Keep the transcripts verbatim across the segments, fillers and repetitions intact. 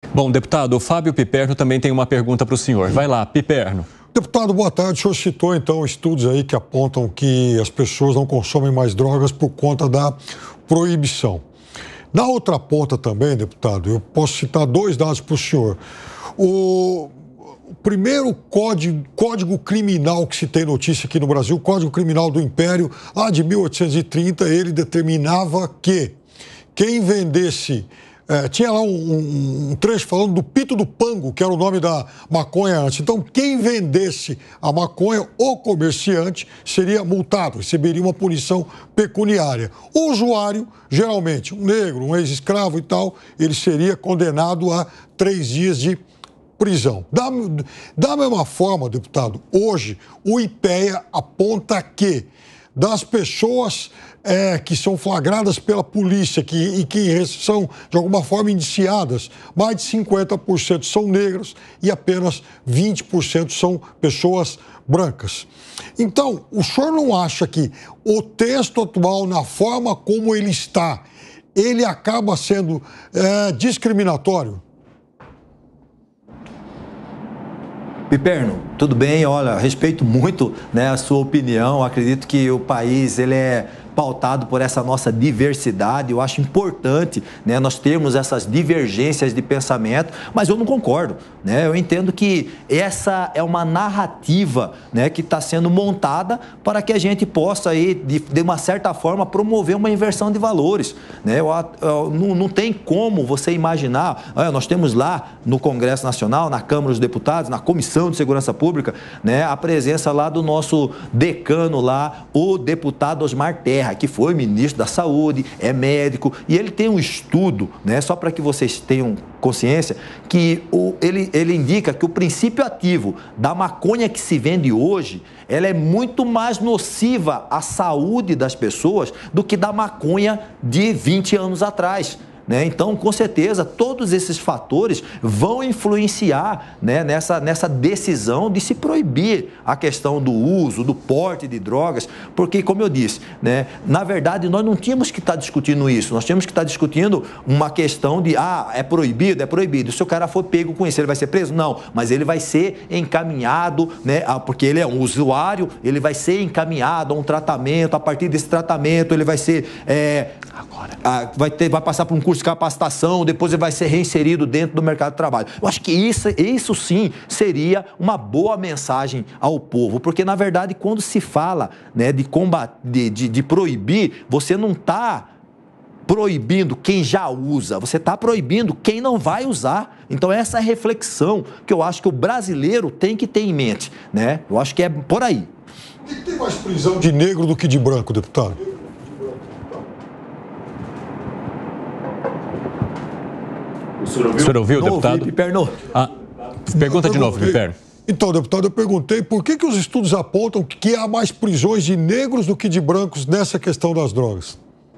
Bom, deputado, o Fábio Piperno também tem uma pergunta para o senhor. Vai lá, Piperno. Deputado, boa tarde. O senhor citou, então, estudos aí que apontam que as pessoas não consomem mais drogas por conta da proibição. Na outra ponta também, deputado, eu posso citar dois dados para o senhor. O primeiro código, código criminal que se tem notícia aqui no Brasil, o Código Criminal do Império, lá de mil oitocentos e trinta, ele determinava que quem vendesse... É, tinha lá um, um, um trecho falando do pito do pango, que era o nome da maconha antes. Então, quem vendesse a maconha, o comerciante, seria multado, receberia uma punição pecuniária. O usuário, geralmente um negro, um ex-escravo e tal, ele seria condenado a três dias de prisão. Da, da mesma forma, deputado, hoje o IPEA aponta que das pessoas é, que são flagradas pela polícia que, e que são, de alguma forma, indiciadas, mais de cinquenta por cento são negras e apenas vinte por cento são pessoas brancas. Então, o senhor não acha que o texto atual, na forma como ele está, ele acaba sendo é, discriminatório? Piperno, tudo bem? Olha, respeito muito, né, a sua opinião. Acredito que o país ele é pautado por essa nossa diversidade. Eu acho importante, né, nós termos essas divergências de pensamento, mas eu não concordo, né? Eu entendo que essa é uma narrativa, né, que está sendo montada para que a gente possa aí, de, de uma certa forma, promover uma inversão de valores, né? Eu, eu, não, não tem como você imaginar, olha, nós temos lá no Congresso Nacional, na Câmara dos Deputados, na Comissão de Segurança Pública, né, a presença lá do nosso decano lá, o deputado Osmar Terra, que foi ministro da Saúde, é médico, e ele tem um estudo, né, só para que vocês tenham consciência, que o, ele, ele indica que o princípio ativo da maconha que se vende hoje, ela é muito mais nociva à saúde das pessoas do que da maconha de vinte anos atrás. Né? Então, com certeza, todos esses fatores vão influenciar, né, nessa, nessa decisão de se proibir a questão do uso, do porte de drogas, porque, como eu disse, né, na verdade, nós não tínhamos que estar discutindo isso, nós tínhamos que estar discutindo uma questão de, ah, é proibido, é proibido, se o cara for pego com isso, ele vai ser preso? Não, mas ele vai ser encaminhado, né, porque ele é um usuário, ele vai ser encaminhado a um tratamento, a partir desse tratamento ele vai ser, é, Agora. vai, ter, vai passar por um curso de capacitação, depois ele vai ser reinserido dentro do mercado de trabalho. Eu acho que isso, isso sim seria uma boa mensagem ao povo, porque na verdade quando se fala, né, de, combater, de, de, de proibir, você não está proibindo quem já usa, você está proibindo quem não vai usar. Então essa é a reflexão que eu acho que o brasileiro tem que ter em mente, né? Eu acho que é por aí. Por que tem mais prisão de negro do que de branco, deputado? O senhor ouviu, o senhor ouviu deputado? Piperno. Ah, pergunta de novo, Piperno. Então, deputado, eu perguntei por que, que os estudos apontam que há mais prisões de negros do que de brancos nessa questão das drogas?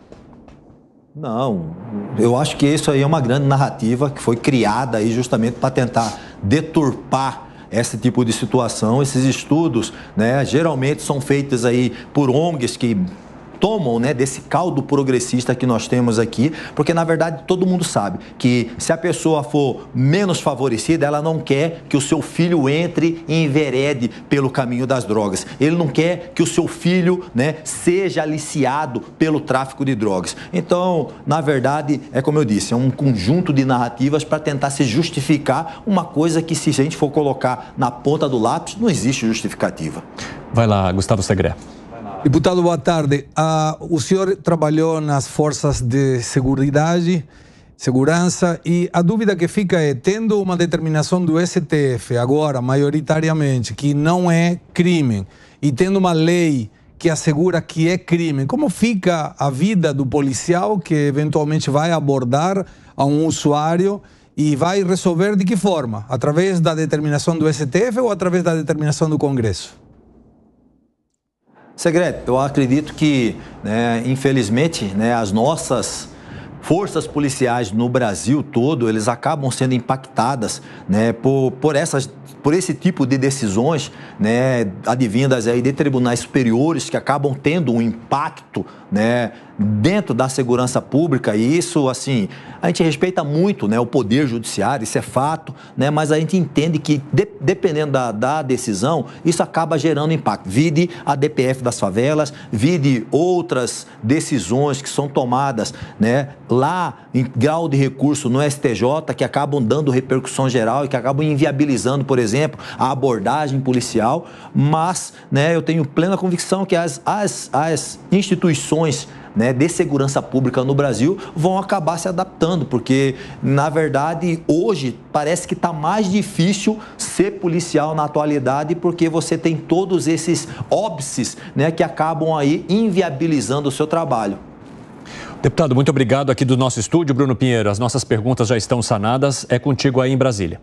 Não, eu acho que isso aí é uma grande narrativa que foi criada aí justamente para tentar deturpar esse tipo de situação. Esses estudos, né, geralmente são feitos aí por O N Gs que tomam, né, desse caldo progressista que nós temos aqui, porque na verdade todo mundo sabe que se a pessoa for menos favorecida, ela não quer que o seu filho entre e enverede pelo caminho das drogas. Ele não quer que o seu filho, né, seja aliciado pelo tráfico de drogas. Então, na verdade, é como eu disse, é um conjunto de narrativas para tentar se justificar uma coisa que, se a gente for colocar na ponta do lápis, não existe justificativa. Vai lá, Gustavo Segré. Deputado, boa tarde. Uh, o senhor trabalhou nas forças de seguridade, segurança, e a dúvida que fica é, tendo uma determinação do S T F agora, maioritariamente, que não é crime, e tendo uma lei que assegura que é crime, como fica a vida do policial que eventualmente vai abordar a um usuário e vai resolver de que forma? Através da determinação do S T F ou através da determinação do Congresso? Segredo, eu acredito que, né, infelizmente, né, as nossas forças policiais no Brasil todo, eles acabam sendo impactadas, né, por, por, essas, por esse tipo de decisões, né, advindas aí de tribunais superiores que acabam tendo um impacto, né, dentro da segurança pública, e isso, assim, a gente respeita muito, né, o poder judiciário, isso é fato, né, mas a gente entende que, de, dependendo da, da decisão, isso acaba gerando impacto. Vide a D P F das favelas, vide outras decisões que são tomadas, né, lá em grau de recurso no S T J, que acabam dando repercussão geral e que acabam inviabilizando, por exemplo, a abordagem policial, mas, né, eu tenho plena convicção que as, as, as instituições, né, de segurança pública no Brasil vão acabar se adaptando, porque, na verdade, hoje parece que está mais difícil ser policial na atualidade, porque você tem todos esses óbices, né, que acabam aí inviabilizando o seu trabalho. Deputado, muito obrigado aqui do nosso estúdio. Bruno Pinheiro, as nossas perguntas já estão sanadas. É contigo aí em Brasília.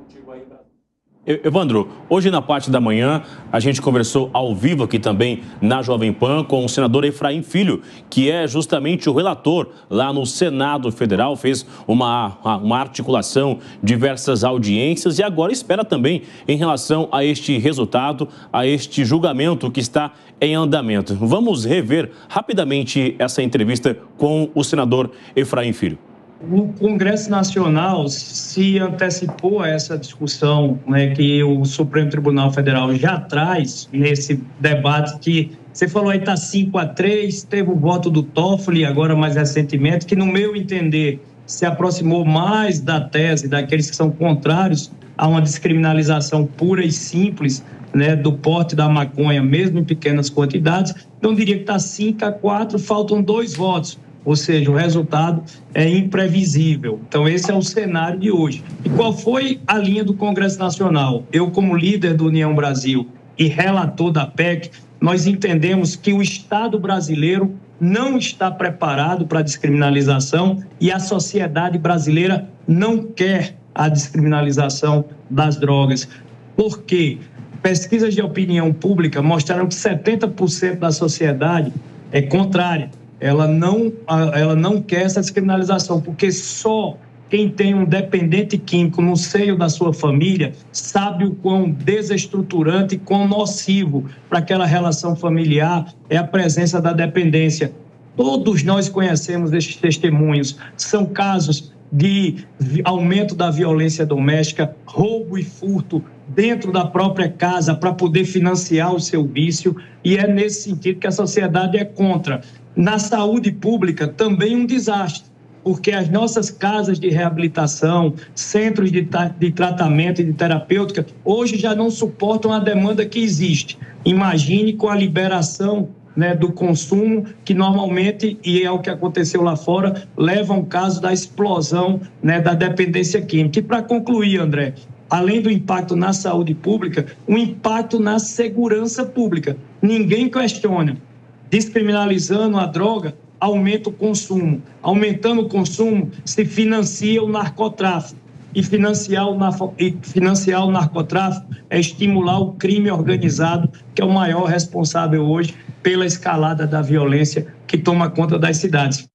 Evandro, hoje na parte da manhã, a gente conversou ao vivo aqui também na Jovem Pan com o senador Efraim Filho, que é justamente o relator lá no Senado Federal, fez uma, uma articulação, diversas audiências e agora espera também em relação a este resultado, a este julgamento que está em andamento. Vamos rever rapidamente essa entrevista com o senador Efraim Filho. O Congresso Nacional se antecipou a essa discussão, né, que o Supremo Tribunal Federal já traz nesse debate que você falou aí está cinco a três, teve o voto do Toffoli agora mais recentemente, que no meu entender se aproximou mais da tese daqueles que são contrários a uma descriminalização pura e simples, né, do porte da maconha, mesmo em pequenas quantidades. Então, eu diria que está cinco a quatro, faltam dois votos. Ou seja, o resultado é imprevisível. Então, esse é o cenário de hoje. E qual foi a linha do Congresso Nacional? Eu, como líder do União Brasil e relator da P E C, nós entendemos que o Estado brasileiro não está preparado para a descriminalização e a sociedade brasileira não quer a descriminalização das drogas. Por quê? Pesquisas de opinião pública mostraram que setenta por cento da sociedade é contrária. Ela não, ela não quer essa descriminalização, porque só quem tem um dependente químico no seio da sua família sabe o quão desestruturante e quão nocivo para aquela relação familiar é a presença da dependência. Todos nós conhecemos esses testemunhos. São casos de aumento da violência doméstica, roubo e furto dentro da própria casa para poder financiar o seu vício, e é nesse sentido que a sociedade é contra. Na saúde pública, também um desastre, porque as nossas casas de reabilitação, centros de, de tratamento e de terapêutica, hoje já não suportam a demanda que existe. Imagine com a liberação, né, do consumo, que normalmente, e é o que aconteceu lá fora, leva a um caso da explosão, né, da dependência química. E para concluir, André, além do impacto na saúde pública, o impacto na segurança pública. Ninguém questiona. Descriminalizando a droga, aumenta o consumo. Aumentando o consumo, se financia o narcotráfico. E financiar o, e financiar o narcotráfico é estimular o crime organizado, que é o maior responsável hoje pela escalada da violência que toma conta das cidades.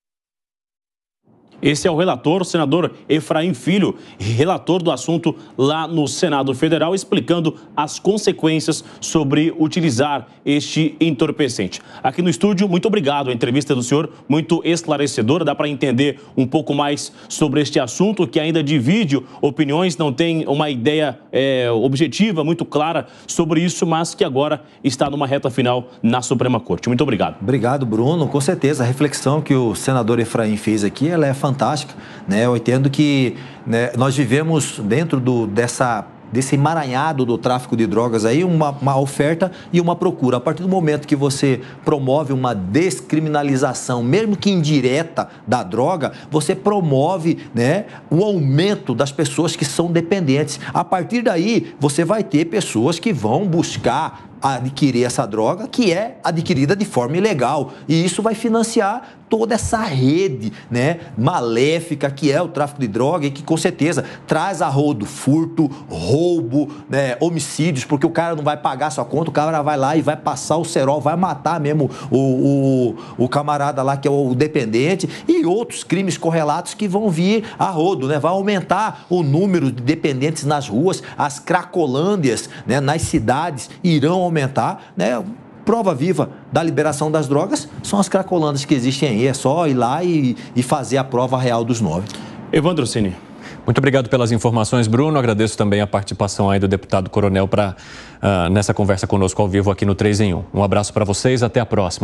Esse é o relator, o senador Efraim Filho, relator do assunto lá no Senado Federal, explicando as consequências sobre utilizar este entorpecente. Aqui no estúdio, muito obrigado. A entrevista do senhor, muito esclarecedora, dá para entender um pouco mais sobre este assunto, que ainda divide opiniões, não tem uma ideia é, objetiva, muito clara sobre isso, mas que agora está numa reta final na Suprema Corte. Muito obrigado. Obrigado, Bruno. Com certeza, a reflexão que o senador Efraim fez aqui, ela é fantástica, né? Eu entendo que, né, nós vivemos dentro do, dessa, desse emaranhado do tráfico de drogas aí, uma, uma oferta e uma procura. A partir do momento que você promove uma descriminalização, mesmo que indireta, da droga, você promove, né, o aumento das pessoas que são dependentes. A partir daí, você vai ter pessoas que vão buscar adquirir essa droga, que é adquirida de forma ilegal, e isso vai financiar toda essa rede, né, maléfica que é o tráfico de droga, e que com certeza traz a rodo furto, roubo, né, homicídios, porque o cara não vai pagar sua conta, o cara vai lá e vai passar o cerol, vai matar mesmo o, o, o camarada lá que é o dependente, e outros crimes correlatos que vão vir a rodo, né, vai aumentar o número de dependentes nas ruas, as cracolândias, né, nas cidades irão aumentar, né? prova viva da liberação das drogas são as cracolandas que existem aí. É só ir lá e, e fazer a prova real dos nove. Evandro Cini. Muito obrigado pelas informações, Bruno. Agradeço também a participação aí do deputado Coronel pra, uh, nessa conversa conosco ao vivo aqui no três em um. Um abraço para vocês, até a próxima.